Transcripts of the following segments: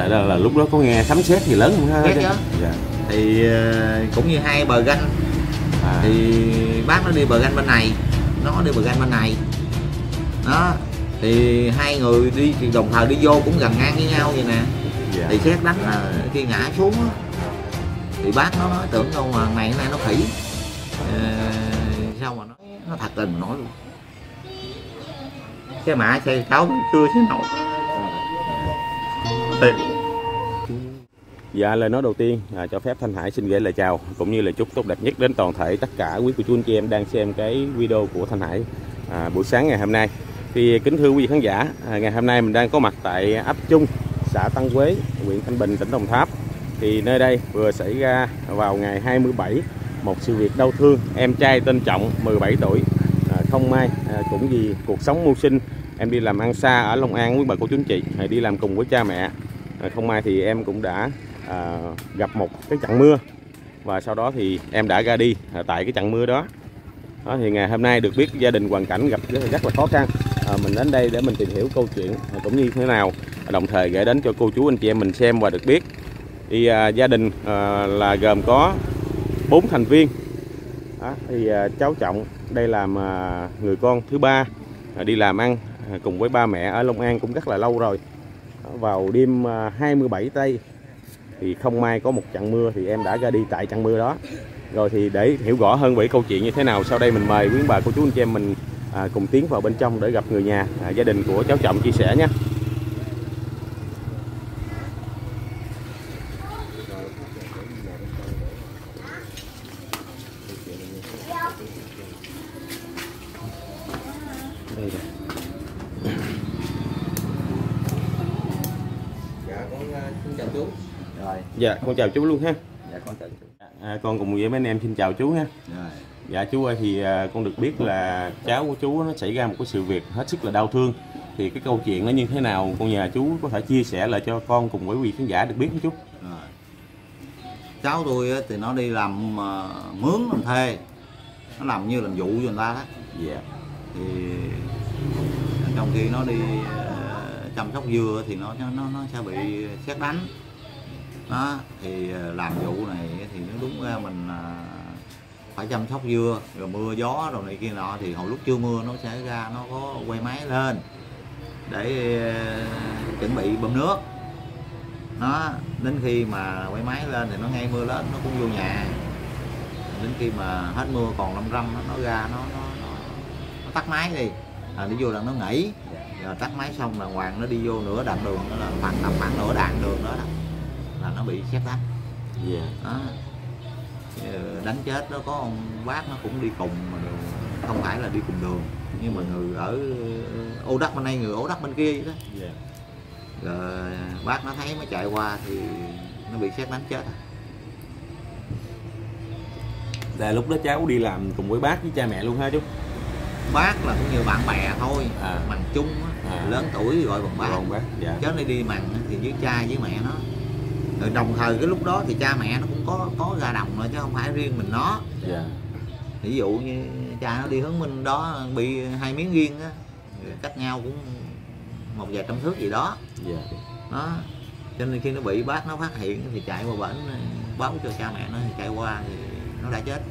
là lúc đó có nghe sấm sét gì lớn không ha? Sét chứ. Dạ. Thì cũng như hai bờ ranh. Thì bác nó đi bờ ranh bên này, nó đi bờ ranh bên này. Đó. Thì hai người đi đồng thời đi vô cũng gần ngang với nhau vậy nè. Dạ. Thì sét đánh là khi ngã xuống đó, thì bác nó nói tưởng đâu mà ngày nay nó khỉ. Sao mà nó thật tình nói luôn. Cái mã xe cháu chưa xe nổi. Dạ, lời nói đầu tiên cho phép Thanh Hải xin gửi lời chào cũng như lời chúc tốt đẹp nhất đến toàn thể tất cả quý cô chú anh chị em đang xem cái video của Thanh Hải buổi sáng ngày hôm nay. Thì kính thưa quý vị khán giả, ngày hôm nay mình đang có mặt tại ấp Trung, xã Tân Quế, huyện Thanh Bình, tỉnh Đồng Tháp. Thì nơi đây vừa xảy ra vào ngày 27 một sự việc đau thương. Em trai tên Trọng 17 tuổi không may cũng vì cuộc sống mưu sinh, em đi làm ăn xa ở Long An với bà cô chú anh chị, đi làm cùng với cha mẹ. Không may thì em cũng đã gặp một cái trận mưa và sau đó thì em đã ra đi tại cái trận mưa đó. Thì ngày hôm nay được biết gia đình hoàn cảnh gặp rất là khó khăn. Mình đến đây để mình tìm hiểu câu chuyện cũng như thế nào, đồng thời gửi đến cho cô chú anh chị em mình xem và được biết. Thì gia đình là gồm có 4 thành viên. Thì cháu Trọng đây làm người con thứ ba, đi làm ăn cùng với ba mẹ ở Long An cũng rất là lâu rồi. Vào đêm 27 tây thì không may có một trận mưa thì em đã ra đi tại trận mưa đó. Rồi thì để hiểu rõ hơn về câu chuyện như thế nào, sau đây mình mời quý bà cô chú anh chị em mình cùng tiến vào bên trong để gặp người nhà, gia đình của cháu Trọng chia sẻ nhé. Đây rồi. Dạ con xin chào chú. Rồi. Dạ con chào chú luôn ha. Dạ con chào chú. Con cùng với mấy anh em xin chào chú ha. Rồi. Dạ chú ơi, thì con được biết là cháu của chú nó xảy ra một cái sự việc hết sức là đau thương. Thì cái câu chuyện nó như thế nào, con nhờ chú có thể chia sẻ lại cho con cùng với quý khán giả được biết không chú? Rồi. Cháu tôi thì nó đi làm mướn làm thuê, nó làm như làm vụ cho người ta đó. Dạ. Thì trong khi nó đi chăm sóc dưa thì nó sẽ bị sét đánh. Đó thì làm vụ này thì nó đúng ra mình phải chăm sóc dưa, rồi mưa gió rồi này kia nọ, thì hồi lúc chưa mưa nó sẽ ra, nó có quay máy lên để chuẩn bị bơm nước. Nó đến khi mà quay máy lên thì nó ngay mưa lên nó cũng vô nhà, đến khi mà hết mưa còn lâm râm nó ra nó tắt máy đi, đi vô là nó nghỉ, rồi tắt máy xong là hoàng nó đi vô nửa đoạn đường, đó là khoảng nửa đoạn đường đó là nó bị sét đánh. Đó. Đánh chết đó, có ông bác nó cũng đi cùng mà không phải là đi cùng đường, nhưng mà người ở ô đất bên đây, người ô đất bên kia vậy đó. Rồi bác nó thấy mới chạy qua thì nó bị sét đánh chết. Là lúc đó cháu đi làm cùng với bác với cha mẹ luôn ha chú? Bác là cũng như bạn bè thôi, bằng chung lớn tuổi gọi bằng bác. Dạ. Chứ đi mằng thì với cha với mẹ nó. Rồi đồng thời cái lúc đó thì cha mẹ nó cũng có ra đồng rồi chứ không phải riêng mình nó. Dạ. Ví dụ như cha nó đi hướng bên đó bị 2 miếng riêng á, cách nhau cũng một vài trăm thước gì đó. Dạ. Đó. Cho nên khi nó bị bác nó phát hiện thì chạy qua bển báo cho cha mẹ nó, thì chạy qua thì nó đã chết.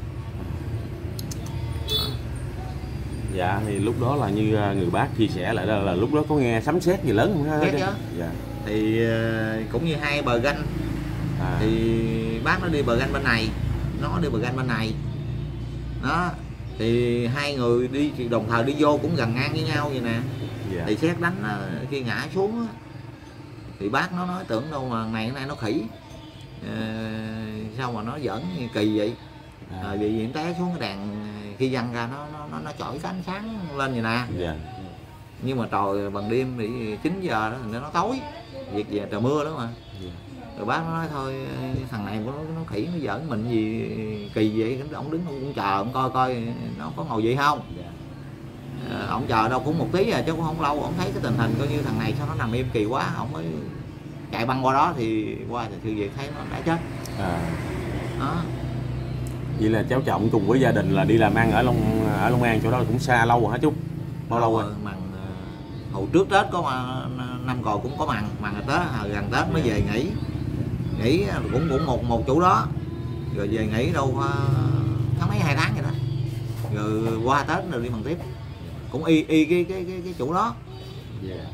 Đó. Dạ, thì lúc đó là như người bác chia sẻ lại là lúc đó có nghe sấm sét gì lớn không ha? Sét chứ. Dạ. Thì cũng như hai bờ ranh. Thì bác nó đi bờ ranh bên này, nó đi bờ ranh bên này. Đó. Thì hai người đi đồng thời đi vô cũng gần ngang với nhau vậy nè. Dạ. Thì sét đánh khi ngã xuống thì bác nó nói tưởng đâu mà ngày nay nó khỉ. Sao mà nó giỡn như kỳ vậy. Vì té xuống cái đèn khi văng ra nó chổi cái ánh sáng lên vậy nè. Dạ. Nhưng mà trời bằng đêm thì 9 giờ đó thì nó tối, việc về trời mưa đó mà. Dạ. Rồi bác nó nói thôi thằng này nó khỉ nó giỡn mình gì kỳ vậy. Ông đứng ông cũng chờ ông coi nó có ngồi vậy không. Ông chờ đâu cũng một tí chứ cũng không lâu. Ông thấy cái tình hình coi như thằng này sao nó nằm im kỳ quá, ông mới chạy băng qua đó thì sự việc thấy nó đã chết. Đó. Vậy là cháu Trọng cùng với gia đình là đi làm ăn ở Long An, chỗ đó cũng xa lâu rồi hả chú? Bao lâu rồi? Mà hồi trước Tết có mà năm cò cũng có mằng Tết, gần Tết mới về nghỉ cũng một chủ đó, rồi về nghỉ đâu tháng mấy 2 tháng vậy đó, rồi qua Tết rồi đi mằng tiếp, cũng y cái chủ đó. Yeah.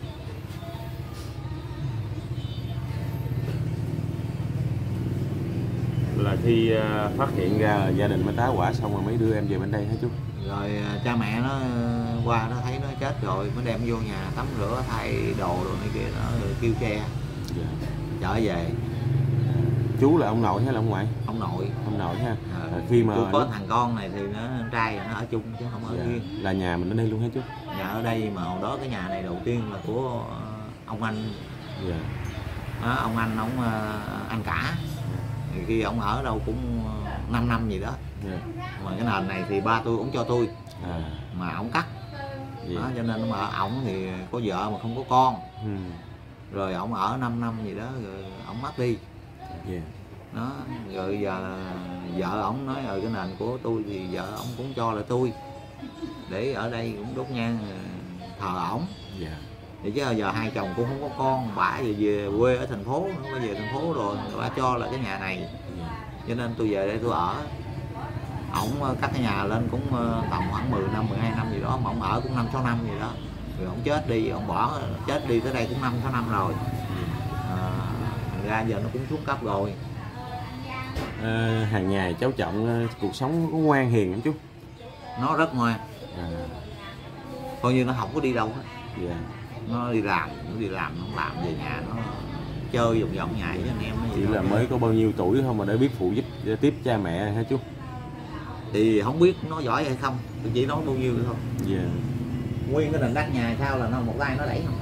Là khi phát hiện ra gia đình mới tá hỏa xong rồi mới đưa em về bên đây hả chú? Rồi cha mẹ nó qua nó thấy nó chết rồi mới đem vô nhà tắm rửa thay đồ rồi này kia, nó rồi kêu che. Yeah. Trở về. Chú là ông nội hay là ông ngoại? Ông nội. Ông nội ha. Khi mà chú có thằng con này thì nó trai nó ở chung chứ không ở riêng. Là nhà mình ở đây luôn hả chú? Nhà ở đây mà hồi đó cái nhà này đầu tiên là của ông anh. Yeah. Đó, ông anh anh cả. Thì khi ông ở đâu cũng 5 năm gì đó. Yeah. Mà cái nền này thì ba tôi cũng cho tôi. Mà ông cắt. Yeah. Đó, cho nên mà ổng thì có vợ mà không có con. Rồi ổng ở 5 năm gì đó rồi ổng mất đi. Yeah. Đó, rồi giờ vợ ổng nói cái nền của tôi thì vợ ổng cũng cho là tôi để ở đây cũng đốt nhang thờ ổng. Yeah. Thì chứ giờ hai chồng cũng không có con, bả về quê ở thành phố, nó có về thành phố rồi bả cho là cái nhà này. Yeah. Cho nên tôi về đây tôi ở. Ổng cắt cái nhà lên cũng tầm khoảng 10 năm 12 năm gì đó, mà ổng ở cũng 5-6 năm gì đó, rồi ổng chết đi, ổng bỏ chết đi tới đây cũng 5-6 năm rồi. Thành ra giờ nó cũng xuống cấp rồi. Hàng ngày cháu Trọng cuộc sống có ngoan hiền không chú? Nó rất ngoan. Coi như nó không có đi đâu hết. Yeah. Nó đi làm nó làm về nhà nó chơi vòng nhà với anh em. Chỉ là mới có bao nhiêu tuổi không mà đã biết phụ giúp tiếp cha mẹ hả chú? Thì không biết nó giỏi hay không, tôi chỉ nói bao nhiêu thôi. Yeah. Nguyên cái nền đất nhà sao là nó một tay nó đẩy không.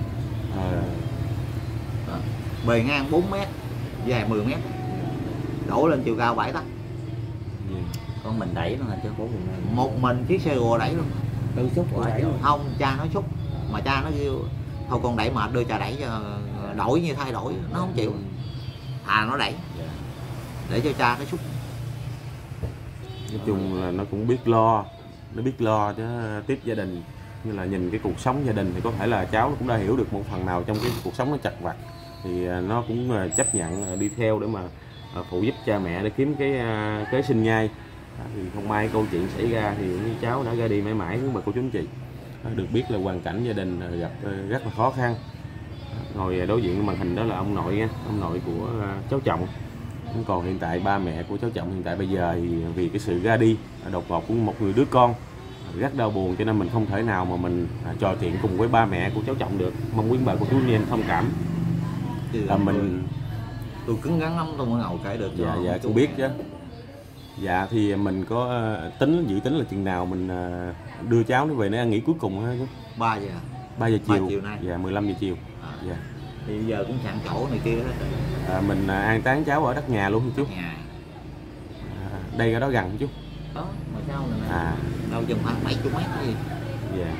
Bề ngang 4 mét, dài 10 mét, đổ lên chiều cao 7 tấc. Yeah. Con mình đẩy nó là chứ bố mình một mình chiếc xe rùa đẩy luôn. Tự xúc đẩy không, cha nó xúc mà cha nó kêu thôi con đẩy mệt đưa cha đẩy cho đổi như thay đổi, nó không chịu. Nó đẩy để cho cha nó xúc. Nói chung là nó cũng biết lo, nó biết lo chứ tiếp gia đình, như là nhìn cái cuộc sống gia đình thì có thể là cháu cũng đã hiểu được một phần nào trong cái cuộc sống nó chật vật, thì nó cũng chấp nhận đi theo để mà phụ giúp cha mẹ để kiếm cái kế sinh nhai. Thì không may câu chuyện xảy ra thì cháu đã ra đi mãi mãi với bà cô chú anh chị. Được biết là hoàn cảnh gia đình gặp rất là khó khăn. Ngồi đối diện màn hình đó là ông nội nha, ông nội của cháu Trọng. Còn hiện tại ba mẹ của cháu Trọng hiện tại bây giờ thì vì cái sự ra đi đột ngột của một người đứa con rất đau buồn, cho nên mình không thể nào mà mình trò chuyện cùng với ba mẹ của cháu Trọng được. Mong quý bà cô chú anh em thông cảm. Tôi cứng rắn lắm tôi mới ngồi kể được. Dạ tôi biết chứ. Dạ thì mình có dự tính là chừng nào mình đưa cháu nó về nơi ăn nghỉ cuối cùng hả chú? 3 giờ. 3 giờ chiều. 3 chiều nay. Dạ 15 giờ chiều. Dạ. Thì bây giờ cũng sẵn chỗ này kia hết. Mình an táng cháu ở đất nhà luôn hả chú? Nhà. Đây ở đó gần hả chú? Đó, mà sao này đâu chừng khoảng 70 mét gì. Dạ.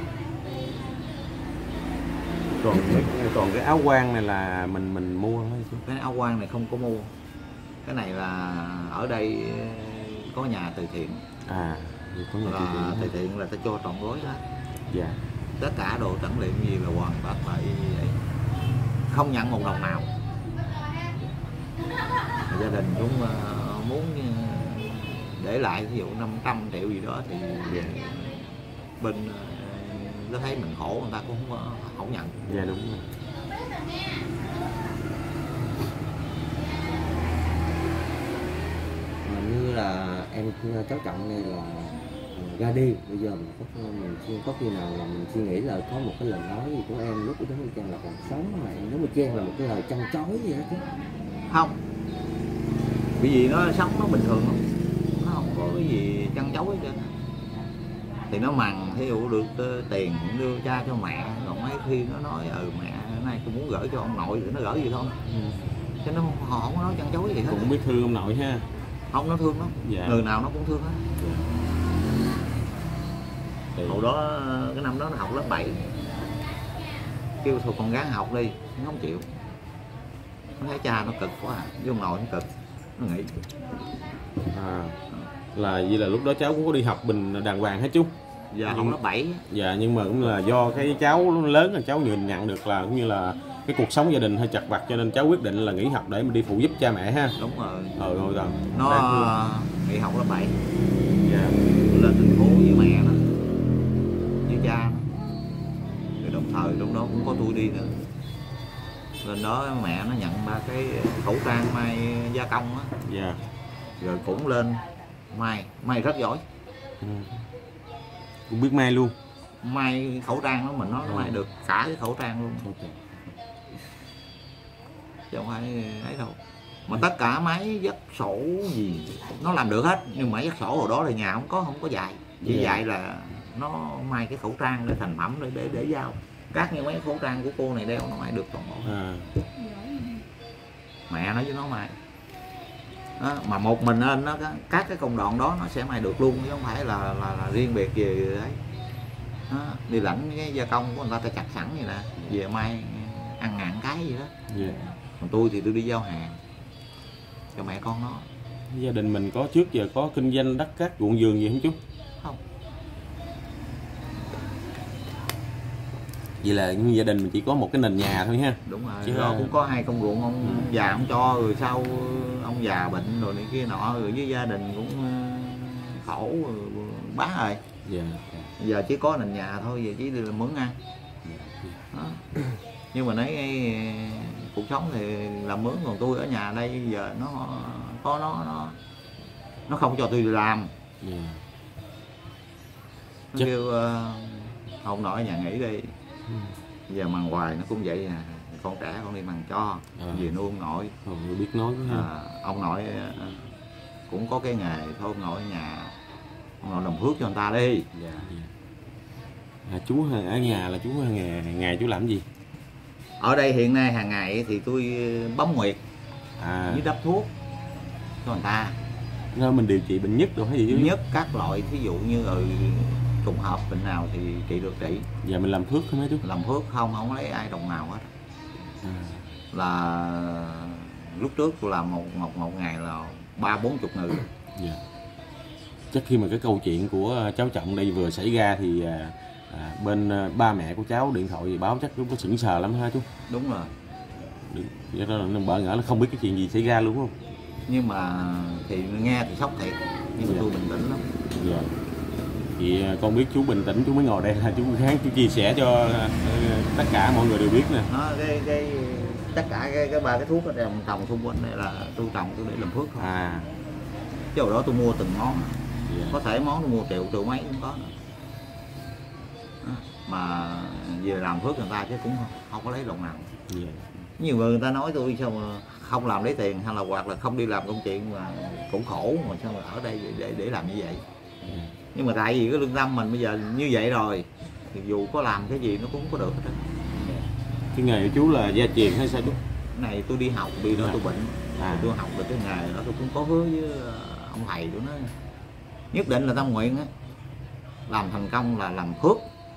Còn cái áo quan này là mình mua hả chú? Cái áo quan này không có mua. Cái này là ở đây có nhà từ thiện. Có nhà từ thiện là ta cho trọn gói hết. Dạ. Tất cả đồ trẩn liệm gì là hoàn tất lại như vậy, không nhận một đồng nào. Gia đình cũng muốn để lại ví dụ 500 triệu gì đó thì bên nó thấy mình khổ người ta cũng không nhận. Dạ đúng rồi. Như là em cháu Trọng này là ra đi, bây giờ mình có khi nào là mình suy nghĩ là có một cái lời nói gì của em lúc đó Trang là còn sống mà em nếu mà Trang là một cái lời chăn chối gì đó chứ? Không, bởi vì nó sống nó bình thường lắm, nó không có cái gì chăn chối hết trơn. Thì nó mằng thí dụ được tiền cũng đưa cha cho mẹ, còn mấy khi nó nói mẹ nay tôi muốn gửi cho ông nội thì nó gửi gì thôi. Chứ nó họ không có nói chăn chối gì hết. Cũng biết thương ông nội ha. Không, nó thương lắm. Dạ. Người nào nó cũng thương hết. Dạ. Hồi đó cái năm đó nó học lớp 7, kêu thôi con gắng học đi, nó không chịu. Nó thấy cha nó cực quá, với ông nội nó cực, nó nghỉ. Là vì là lúc đó cháu cũng có đi học bình đàng hoàng hết chú? Giờ không lớp 7. Dạ, nhưng mà cũng là do cái cháu lớn là cháu nhìn nhận được là cũng như là cái cuộc sống gia đình hơi chật vật, cho nên cháu quyết định là nghỉ học để mà đi phụ giúp cha mẹ ha. Đúng rồi. Rồi rồi. Nó nghỉ học lớp 7. Dạ. Lên thành phố với mẹ nó, với cha nó. Rồi đồng thời lúc đó cũng có tôi đi nữa. Lên đó mẹ nó nhận 3 cái khẩu trang may gia công á. Dạ. Rồi cũng lên may rất giỏi. Cũng biết may luôn. May khẩu trang đó mình nói nó may được cả cái khẩu trang luôn. Chứ không phải ấy đâu. Mà tất cả máy dắt sổ gì nó làm được hết, nhưng máy dắt sổ hồi đó thì nhà không có dạy. Chỉ dạy là nó may cái khẩu trang để thành phẩm để giao. Các như mấy khẩu trang của cô này đeo nó may được toàn bộ. Mẹ nói với nó may. Đó, mà một mình lên nó các cái công đoạn đó nó sẽ may được luôn, chứ không phải là riêng biệt về đấy. Đó, đi lãnh cái gia công của người ta chặt sẵn vậy nè, về may ăn ngàn cái gì đó. Còn tôi thì tôi đi giao hàng cho mẹ con nó. Gia đình mình có trước giờ có kinh doanh đất cát ruộng vườn gì không chú? Không. Vậy là gia đình mình chỉ có một cái nền nhà thôi ha. Đúng rồi. Chứ Đó cũng có 2 công ruộng, ông già ông cho, rồi sau ông già bệnh rồi này kia nọ, rồi với gia đình cũng khổ rồi bán rồi. Giờ chỉ có nền nhà thôi, giờ chỉ đi làm mướn ăn. Đó. Nhưng mà nói cuộc sống thì làm mướn, còn tôi ở nhà đây giờ nó không cho tôi đi làm. Nó kêu ông nội ở nhà nghỉ đi. Giờ mằng hoài nó cũng vậy nè, con trẻ con đi mằng cho về nuôi ông nội. Biết nói ông nội cũng có cái nghề thôi, ông nội ở nhà ông nội làm phước cho người ta đi. Chú ở nhà là chú ngày chú làm gì? Ở đây hiện nay hàng ngày thì tôi bấm nguyệt với đắp thuốc cho người ta. Nó mình điều trị bệnh nhất rồi hay gì chứ? Nhất các loại, thí dụ như trùng hợp bệnh nào thì trị được trị. Giờ mình làm phước không hả chú? Làm phước không lấy ai đồng nào hết. Là lúc trước tôi làm một ngày là 30-40 người. Chắc khi mà cái câu chuyện của cháu Trọng đây vừa xảy ra thì bên ba mẹ của cháu điện thoại báo chắc cũng có sững sờ lắm ha chú? Đúng rồi. Vậy đó là bỡ ngỡ là không biết cái chuyện gì xảy ra luôn không? Nhưng mà thì nghe thì sốc thiệt, nhưng mà tôi bình tĩnh lắm. Thì con biết chú bình tĩnh chú mới ngồi đây là chú kháng chú chia sẻ cho tất cả mọi người đều biết nè. Tất cả cái 3 cái thuốc ở đây trồng xung quanh đây là tôi trồng tôi để làm phước thôi. Chứ hồi đó tôi mua từng món. Có thể món tôi mua triệu mấy cũng có. Mà về làm phước người ta chứ cũng không có lấy đồng nào. Nhiều người ta nói tôi sao mà không làm lấy tiền, hay là hoặc là không đi làm công chuyện mà cũng khổ, mà sao mà ở đây để làm như vậy. Nhưng mà tại vì cái lương tâm mình bây giờ như vậy rồi thì dù có làm cái gì nó cũng có được hết. Cái nghề của chú là gia truyền hay sao chú? Cái này tôi đi học vì đó tôi bệnh. Tôi học được cái nghề đó, tôi cũng có hứa với ông thầy của nó, nhất định là tâm nguyện á, làm thành công là làm phước.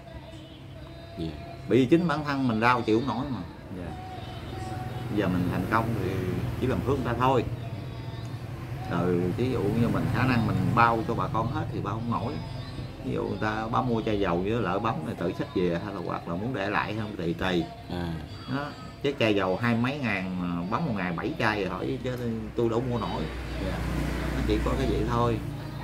Vì chính bản thân mình đau chịu không nổi mà. Giờ mình thành công thì chỉ làm phước người ta thôi. Rồi ví dụ như mình khả năng mình bao cho bà con hết thì bao không nổi. Ví dụ người ta bấm mua chai dầu với lỡ bấm này tự xách về, hay là hoặc là muốn để lại không tùy. Đó, chứ chai dầu 20 mấy ngàn mà bấm một ngày 7 chai rồi hỏi, chứ tôi đâu mua nổi. Nó chỉ có cái vậy thôi.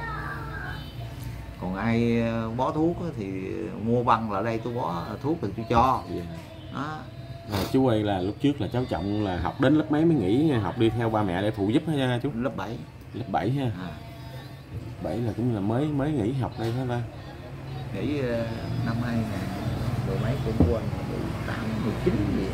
Còn ai bó thuốc thì mua băng lại đây tôi bó thuốc thì tôi cho. Đó. Chú ơi, là lúc trước là cháu Trọng là học đến lớp mấy mới nghỉ học đi theo ba mẹ để phụ giúp ha chú? Lớp 7. Lớp 7 ha. 7 là cũng là mới nghỉ học đây hả ta? Nghỉ năm 2000 rồi mấy cũng quên 18, 19 gì.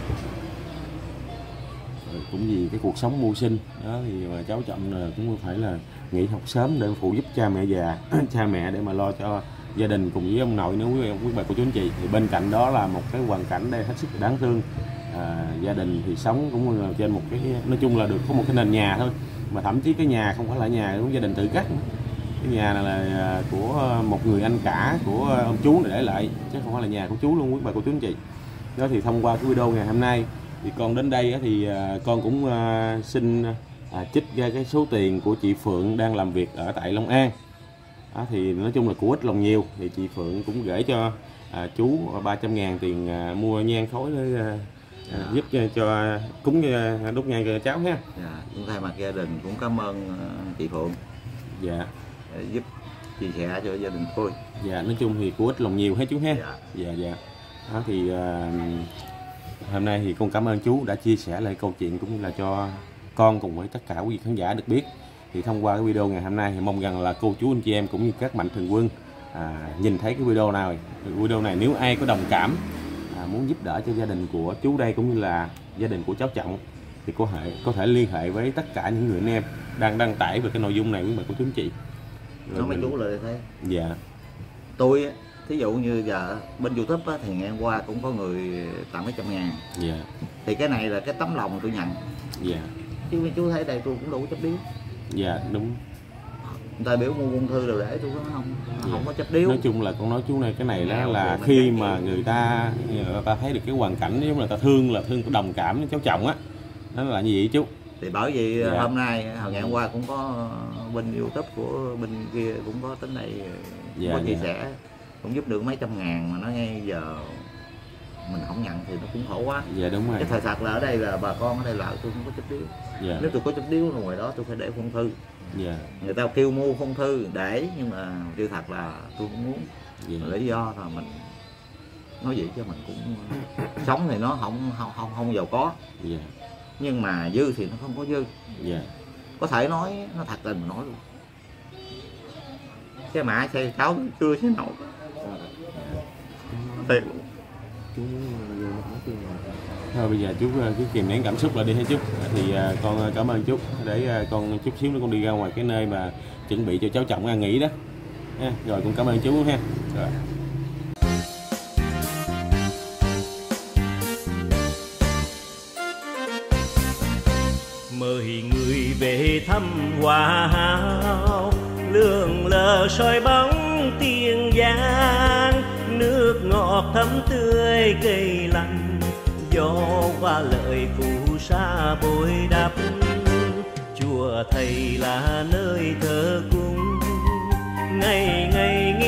Cũng vì cái cuộc sống mưu sinh đó thì mà cháu Trọng cũng phải là nghỉ học sớm để phụ giúp cha mẹ già, cha mẹ để mà lo cho gia đình cùng với ông nội nữa, quý bà cô chú anh chị. Thì bên cạnh đó là một cái hoàn cảnh đây hết sức đáng thương. Gia đình thì sống cũng là trên một cái, nói chung là được có một cái nền nhà thôi, mà thậm chí cái nhà không phải là nhà của gia đình tự cắt. Cái nhà này là của một người anh cả của ông chú này để lại, chứ không phải là nhà của chú luôn, quý bà cô chú anh chị. Đó thì thông qua cái video ngày hôm nay thì con đến đây thì con cũng xin trích ra cái số tiền của chị Phượng đang làm việc ở tại Long An. Thì nói chung là của ít lòng nhiều, thì chị Phượng cũng gửi cho chú 300.000 tiền mua nhang khói để giúp cho cúng đốt nhang cho cháu ha. Dạ, cũng thay mặt gia đình cũng cảm ơn chị Phượng. Dạ. Giúp chia sẻ cho gia đình tôi. Dạ, nói chung thì của ít lòng nhiều hết chú ha. Dạ. Dạ dạ. Thì hôm nay thì con cảm ơn chú đã chia sẻ lại câu chuyện cũng như là cho con cùng với tất cả quý vị khán giả được biết. Thì thông qua cái video ngày hôm nay thì mong rằng là cô chú anh chị em cũng như các mạnh thường quân nhìn thấy cái video này nếu ai có đồng cảm muốn giúp đỡ cho gia đình của chú đây cũng như là gia đình của cháu Trọng thì có thể liên hệ với tất cả những người anh em đang đăng tải về cái nội dung này với cô chú anh chị. Nói mấy chú là thế. Dạ. Tôi thí dụ như giờ bên YouTube á, thì ngày hôm qua cũng có người tặng mấy trăm ngàn. Dạ. Thì cái này là cái tấm lòng tôi nhận. Dạ. Chứ mấy chú thấy đây tôi cũng đủ chấp điếu. Dạ đúng. Người ta biểu mua quân thư rồi để tôi không có chấp điếu. Nói chung là con nói chú này cái này đó là khi mà người ta thấy được cái hoàn cảnh nếu mà người ta thương có đồng cảm với cháu Trọng á, nó là như vậy chú. Thì bởi vì hôm nay ngày hôm qua cũng có bên YouTube của bên kia cũng có tính này có chia sẻ cũng giúp được mấy trăm ngàn mà nó ngay giờ mình không nhận thì nó cũng khổ quá. Dạ đúng rồi. Cái thời thật là ở đây là bà con ở đây là tôi không có chấp điếu. Dạ. Nếu tôi có chấp điếu rồi ngoài đó tôi phải để phong thư. Dạ. Người ta kêu mua phong thư để nhưng mà điều thật là tôi không muốn. Dạ. Lý do là mình nói vậy cho mình cũng sống thì nó không giàu có. Dạ. Nhưng mà dư thì nó không có dư. Dạ. Có thể nói nó thật tình mà nói luôn. Xe mạ xe cháu chưa xe nổi. Thiệt luôn. Thôi bây giờ chú cứ kìm nén cảm xúc lại đi hết chú. Thì con cảm ơn chú để con chút xíu nữa con đi ra ngoài cái nơi mà chuẩn bị cho cháu Trọng ăn nghỉ đó. Rồi cũng cảm ơn chú ha. Rồi. Mời người về thăm Hòa Hảo, lượn lờ soi bóng Tiền Giang, nước ngọt thấm tươi cây lành, gió qua lời phù sa bồi đắp. Chùa Thầy là nơi thờ cúng, ngày ngày